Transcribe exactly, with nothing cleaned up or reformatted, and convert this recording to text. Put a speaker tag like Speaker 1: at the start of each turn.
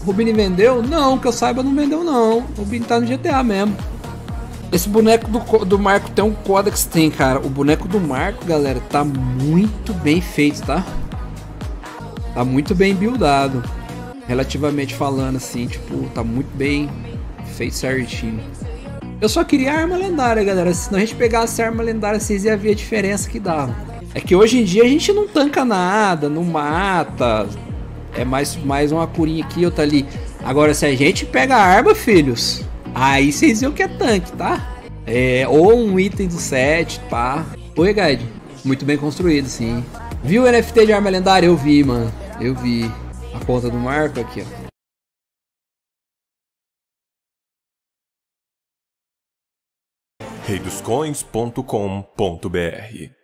Speaker 1: Rubini vendeu? Não, que eu saiba não vendeu não. O Rubini tá no G T A mesmo. Esse boneco do, do Marco tem um Codex, tem, cara. O boneco do Marco, galera, tá muito bem feito, tá? Tá muito bem buildado. Relativamente falando, assim, tipo, tá muito bem feito certinho. Eu só queria a arma lendária, galera. Se a gente pegasse a arma lendária, vocês iam ver a diferença que dava. É que hoje em dia a gente não tanca nada, não mata. É mais, mais uma curinha aqui, outra ali. Agora, se a gente pega a arma, filhos, aí vocês viram que é tanque, tá? É, ou um item do set, pá. Oi, Guide. Muito bem construído, sim. Viu o N F T de arma lendária? Eu vi, mano. Eu vi. A conta do Marco aqui, ó.
Speaker 2: rei dos coins ponto com ponto br